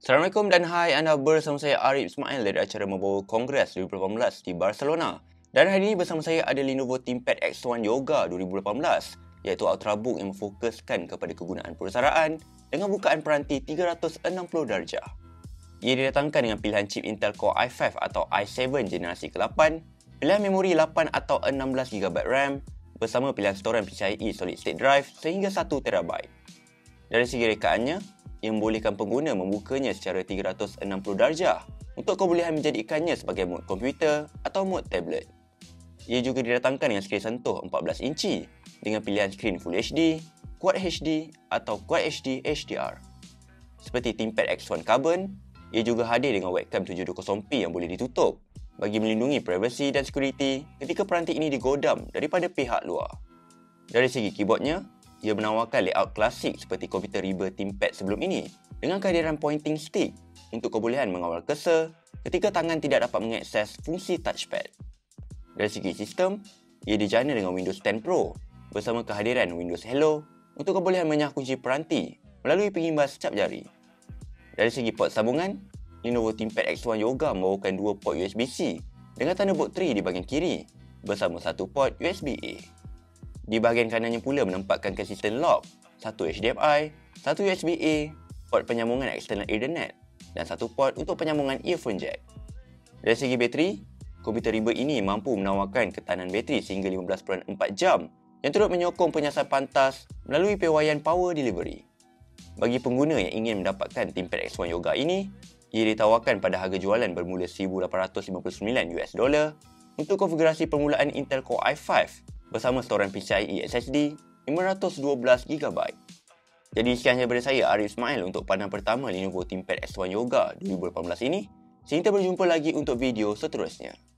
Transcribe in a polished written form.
Assalamualaikum dan hai, anda bersama saya Arif Ismail dari acara membawa Kongres 2018 di Barcelona. Dan hari ini bersama saya ada Lenovo ThinkPad X1 Yoga 2018, iaitu Ultrabook yang memfokuskan kepada kegunaan perusahaan dengan bukaan peranti 360 darjah. Ia didatangkan dengan pilihan chip Intel Core i5 atau i7 generasi ke-8, pilihan memori 8 atau 16GB RAM, bersama pilihan storan PCIe Solid State Drive sehingga 1TB. Dari segi rekaannya, ia membolehkan pengguna membukanya secara 360 darjah untuk kebolehan menjadikannya sebagai mod komputer atau mod tablet. Ia juga didatangkan dengan skrin sentuh 14 inci dengan pilihan skrin Full HD, Quad HD atau Quad HD HDR. Seperti ThinkPad X1 Carbon, ia juga hadir dengan webcam 720p yang boleh ditutup bagi melindungi privasi dan security ketika peranti ini digodam daripada pihak luar. Dari segi keyboardnya, ia menawarkan layout klasik seperti komputer riba ThinkPad sebelum ini dengan kehadiran pointing stick untuk kebolehan mengawal cursor ketika tangan tidak dapat mengakses fungsi touchpad. Dari segi sistem, ia dijana dengan Windows 10 Pro bersama kehadiran Windows Hello untuk kebolehan menyah kunci peranti melalui pengimbas cap jari. Dari segi port sambungan, Lenovo ThinkPad X1 Yoga membawakan dua port USB-C dengan Thunderbolt 3 di bahagian kiri bersama satu port USB-A. Di bahagian kanannya pula menempatkan konsisten lock, satu HDMI, satu USB-A, port penyambungan eksternal Ethernet dan satu port untuk penyambungan earphone jack. Dari segi bateri, komputer riba ini mampu menawarkan ketahanan bateri sehingga 15.4 jam yang turut menyokong penyiasatan pantas melalui pewayan power delivery. Bagi pengguna yang ingin mendapatkan ThinkPad X1 Yoga ini, ia ditawarkan pada harga jualan bermula $1,859 untuk konfigurasi permulaan Intel Core i5 bersama storan PCIe SSD 512GB. Jadi sekian daripada saya Arif Ismail untuk pandangan pertama Lenovo ThinkPad X1 Yoga 2018 ini. Sehingga berjumpa lagi untuk video seterusnya.